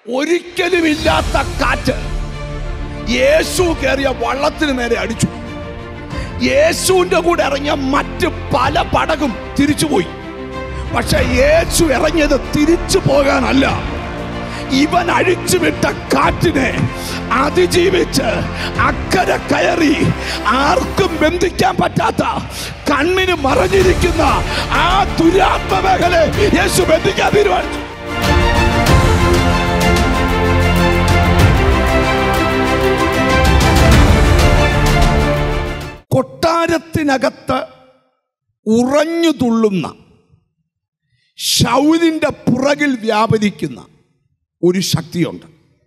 ഒരിക്കലും ഇല്ലാത്ത കാറ്റ് യേശു കയറിയ വള്ളത്തിന് നേരെ അടിച്ചു. യേശുവിന്റെ കൂടെ ഇറങ്ങിയ മറ്റ് പല പടകും തിരിച്ചുപോയി. പക്ഷെ യേശു ഇറങ്ങിയത് തിരിച്ചു പോകാനല്ല. ഇവൻ അഴിച്ചുവിട്ട കാറ്റിനെ അതിജീവിച്ച് അക്കരെ കയറി ആർക്കും ബന്ധിക്കാൻ പറ്റാത്ത, കണ്ണിന് മറഞ്ഞിരിക്കുന്ന ആ ദുരാത്മ മേഖലയെ യേശു ബന്ധിക്കാൻ തീരുമാനിച്ചു. കൊട്ടാരത്തിനകത്ത് ഉറഞ്ഞു തുള്ളുന്ന, ശൗലിന്റെ പുറകിൽ വ്യാപരിക്കുന്ന ഒരു ശക്തിയുണ്ട്.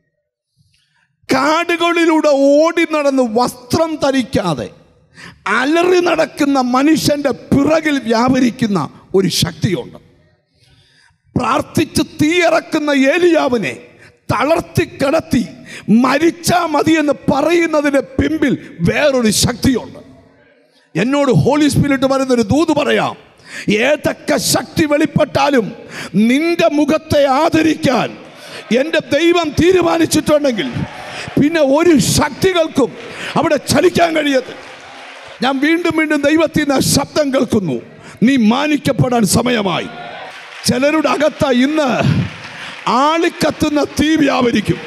കാടുകളിലൂടെ ഓടി നടന്ന് വസ്ത്രം ധരിക്കാതെ അലറി നടക്കുന്ന മനുഷ്യന്റെ പിറകിൽ വ്യാപരിക്കുന്ന ഒരു ശക്തിയുണ്ട്. പ്രാർത്ഥിച്ച് തീയിറക്കുന്ന ഏലിയാവിനെ തളർത്തിക്കിടത്തി മരിച്ചാ മതി എന്ന് പറയുന്നതിന് പിമ്പിൽ വേറൊരു ശക്തിയുണ്ട്. എന്നോട് ഹോളി സ്പിരിറ്റ് പറയുന്നൊരു ദൂത് പറയാം. ഏതൊക്കെ ശക്തി വെളിപ്പെട്ടാലും നിന്റെ മുഖത്തെ ആദരിക്കാൻ എൻ്റെ ദൈവം തീരുമാനിച്ചിട്ടുണ്ടെങ്കിൽ പിന്നെ ഒരു ശക്തികൾക്കും അവിടെ ചലിക്കാൻ കഴിയത്തില്ല. ഞാൻ വീണ്ടും വീണ്ടും ദൈവത്തിൽ നിന്ന് ശബ്ദം കേൾക്കുന്നു, നീ മാനിക്കപ്പെടാൻ സമയമായി. ചിലരുടെ അകത്ത ഇന്ന് ആളിക്കത്തുന്ന തീ വ്യാപരിക്കും.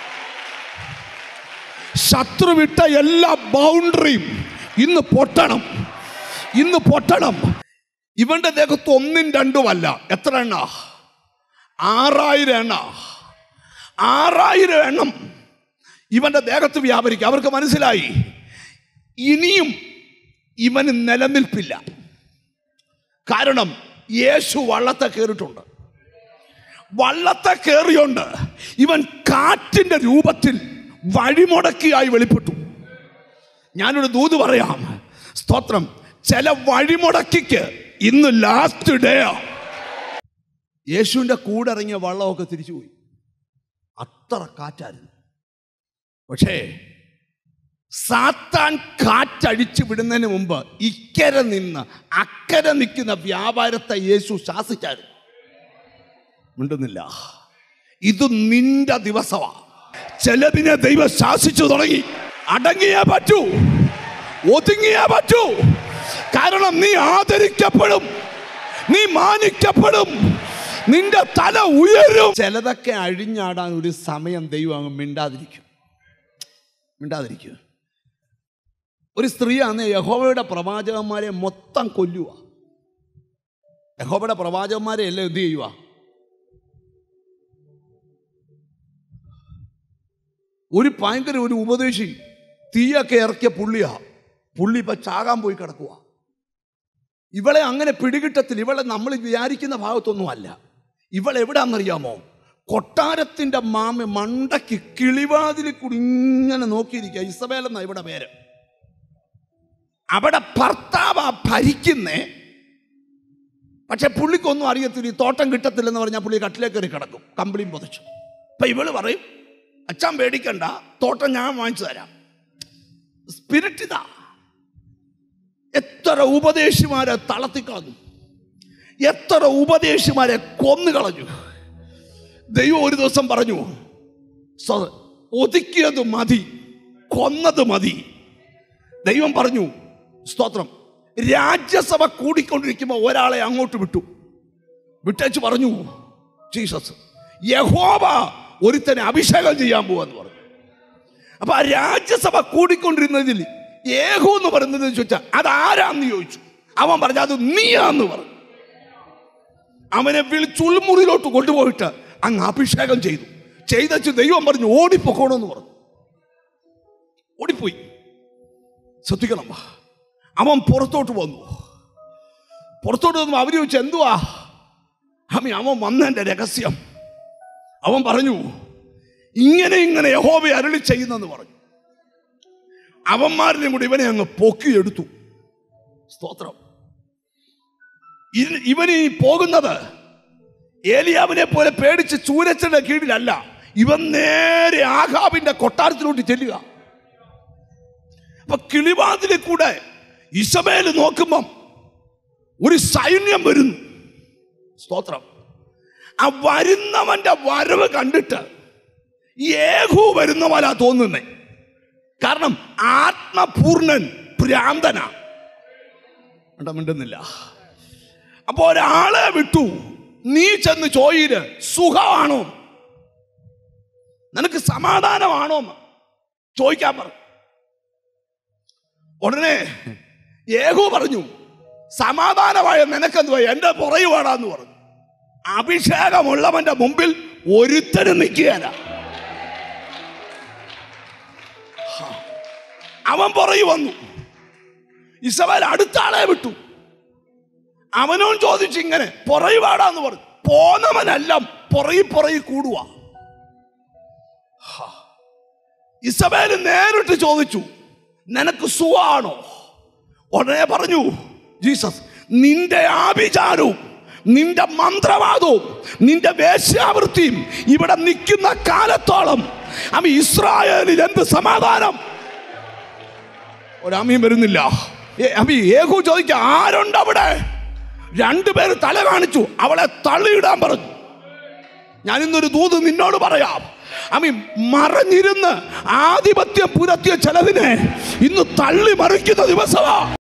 ശത്രു വിട്ട എല്ലാ ബൗണ്ടറിയും ഇന്ന് പൊട്ടണം, ഇന്ന് പൊട്ടണം. ഇവന്റെ ദേഹത്ത് 1 2 അല്ല, എത്ര എണ്ണ? 6000 എണ്ണ. 6000 എണ്ണം ഇവന്റെ ദേഹത്ത് വ്യാപരിക്കും. അവർക്ക് മനസ്സിലായി ഇനിയും ഇവന് നിലനിൽപ്പില്ല. കാരണം യേശു വള്ളത്തെ കയറിയിട്ടുണ്ട്. വള്ളത്തെ കയറിയോണ്ട് ഇവൻ കാറ്റിന്റെ രൂപത്തിൽ വഴിമുടക്കിയായി വെളിപ്പെട്ടു. ഞാനൊരു ദൂത് പറയാം, സ്തോത്രം. ചില വഴിമുടക്കിക്ക് ഇന്ന് ലാസ്റ്റ് ഡേ. യേശുവിന്റെ കൂടെ ഇറങ്ങിയ വള്ളമൊക്കെ തിരിച്ചുപോയി. അത്ര കാറ്റായിരുന്നു. പക്ഷേ സാത്താൻ കാറ്റടിച്ചു വിടുന്നതിന് മുമ്പ് ഇക്കരെ നിന്ന് അക്കരെ നിൽക്കുന്ന വ്യാപാരത്തെ യേശു ശാസിച്ചായിരുന്നു. മിണ്ടുന്നില്ല. ഇത് നിന്റെ ദിവസമാ. ചിലതിനെ ദൈവം ശാസിച്ചു തുടങ്ങി. അടങ്ങിയേ പറ്റൂ, ഒതുങ്ങിയേ പറ്റൂ. കാരണം നീ ആദരിക്കപ്പെടും, നീ മാനിക്കപ്പെടും, നിന്റെ തല ഉയരും. ചിലതൊക്കെ അഴിഞ്ഞാടാൻ ഒരു സമയം ദൈവം അങ്ങ് മിണ്ടാതിരിക്കും. ഒരു സ്ത്രീയാണ് യഹോവയുടെ പ്രവാചകന്മാരെ മൊത്തം കൊല്ലുക. യഹോവയുടെ പ്രവാചകന്മാരെ എല്ലാം എന്ത് ചെയ്യുക? ഒരു ഭയങ്കര ഒരു ഉപദേശി തീയൊക്കെ ഇറക്കിയ പുള്ളി ഇപ്പൊ ചാകാൻ പോയി കിടക്കുക. ഇവളെ അങ്ങനെ പിടികിട്ടത്തില്ല. ഇവളെ നമ്മൾ വിചാരിക്കുന്ന ഭാഗത്തൊന്നും അല്ല. ഇവളെവിടാന്നറിയാമോ? കൊട്ടാരത്തിന്റെ മണ്ടയ്ക്ക് കിളിവാതിലിൽ കൂടി ഇങ്ങനെ നോക്കിയിരിക്കുക. ഇസബേൽ എന്നാ ഇവിടെ പേര്. അവിടെ ഭർത്താവ് ഭരിക്കുന്നേ. പക്ഷെ പുള്ളിക്കൊന്നും അറിയത്തില്ല. ഈ തോട്ടം കിട്ടത്തില്ലെന്ന് പറഞ്ഞാൽ പുള്ളി കട്ടിലേക്ക് കയറി കിടക്കും, കമ്പിളിയും പൊതിച്ചു. അപ്പൊ ഇവള് പറയും, അച്ഛൻ പേടിക്കണ്ട, തോട്ടം ഞാൻ വാങ്ങിച്ചു തരാം. സ്പിരിറ്റ് ഇതാ. എത്ര ഉപദേശിമാരെ തളർത്തിക്കളഞ്ഞു, എത്ര ഉപദേശിമാരെ കൊന്നുകളഞ്ഞു. ദൈവം ഒരു ദിവസം പറഞ്ഞു, ഒതുക്കിയത് മതി, കൊന്നത് മതി. ദൈവം പറഞ്ഞു, സ്തോത്രം, രാജ്യസഭ കൂടിക്കൊണ്ടിരിക്കുമ്പോൾ ഒരാളെ അങ്ങോട്ട് വിട്ടേച്ച് പറഞ്ഞു, ജീസസ്, യഹോവ ഒരുത്തനെ അഭിഷേകം ചെയ്യാൻ പോവാന്ന് പറഞ്ഞു. അപ്പൊ ആ രാജ്യസഭ കൂടിക്കൊണ്ടിരുന്നതിൽ യേഹൂ എന്ന് പറയുന്നത് ചോദിച്ചാൽ അതാരാന്ന് ചോദിച്ചു. അവൻ പറഞ്ഞു അത് നീയാന്ന് പറഞ്ഞു. അവനെ വിളിച്ചുൾമുറിയിലോട്ട് കൊണ്ടുപോയിട്ട് അങ്ങ് അഭിഷേകം ചെയ്തു. ദൈവം പറഞ്ഞു ഓടിപ്പോക്കണമെന്ന് പറഞ്ഞു. ഓടിപ്പോയി. ശ്രദ്ധിക്കണം. അവൻ പുറത്തോട്ട് വന്നു. അവര് ചോദിച്ചു എന്തുവാ? അവൻ വന്നതിന്റെ രഹസ്യം അവൻ പറഞ്ഞു, ഇങ്ങനെ യഹോവ അരുളി ചെയ്യുന്നെന്ന് പറഞ്ഞു. അവന്മാരിലും കൂടി ഇവനെ അങ്ങ് പൊക്കിയെടുത്തു. സ്തോത്രം. ഇവന് പോകുന്നത് ഏലിയാവിനെ പോലെ പേടിച്ച് ചൂരച്ചന്റെ കീഴിലല്ല. ഇവൻ നേരെ ആഹാബിന്റെ കൊട്ടാരത്തിലോട്ട് ചെല്ലുക. അപ്പൊ കിളിവാതിലിൽ കൂടെ ഇസബേല് നോക്കുമ്പം ഒരു സൈന്യം വരുന്നു. സ്തോത്രം. ആ വരുന്നവന്റെ വരവ് കണ്ടിട്ട് യേഹൂ വരുന്ന പോലെ തോന്നുന്നേ. കാരണം ആത്മപൂർണൻ ഭ്രാന്തനാ. മിണ്ടുന്നില്ല. അപ്പൊ ഒരാളെ വിട്ടു, നീ ചെന്ന് ചോദിര്, സുഖമാണോ, നിനക്ക് സമാധാനമാണോ ചോദിക്കാൻ പറഞ്ഞു. ഉടനെ യേഹൂ പറഞ്ഞു, സമാധാനമായ നിനക്കെന്തുവാ, എന്റെ പുറയുവാടാന്ന് പറഞ്ഞു. അഭിഷേകമുള്ളവന്റെ മുമ്പിൽ ഒരുത്തരും നിൽക്കുകയല്ല. അവൻ പുറകെ വന്നു. ഇസബേൽ അടുത്ത ആളെ വിട്ടു. അവനോൻ ചോദിച്ചു, ഇങ്ങനെ പുറയുവാടാന്ന് പറഞ്ഞു. പോന്നവനെല്ലാം പുറകെ കൂടുക. ഇസബേൽ നേരിട്ട് ചോദിച്ചു, നിനക്ക് സുഖമാണോ? ഉടനെ പറഞ്ഞു ജീസസ്, നിന്റെ ആഭിചാരവും നിന്റെ മന്ത്രവാദവും നിന്റെ വേശ്യാവൃത്തിയും ഇവിടെ നിൽക്കുന്ന കാലത്തോളം അവൻ ഇസ്രായേലിൽ എന്ത് സമാധാനം? ഒരാമയും വരുന്നില്ല. യേഹൂ ചോദിക്കുക, ആരുണ്ട് അവിടെ? രണ്ടുപേര് തല കാണിച്ചു, അവളെ തള്ളിയിടാൻ പറഞ്ഞു. ഞാൻ ഇന്നൊരു ദൂത് നിന്നോട് പറയാം. മറഞ്ഞിരുന്ന് ആധിപത്യം പുലർത്തിയ ചിലതിനെ ഇന്ന് തള്ളി മറിക്കുന്ന ദിവസമാ.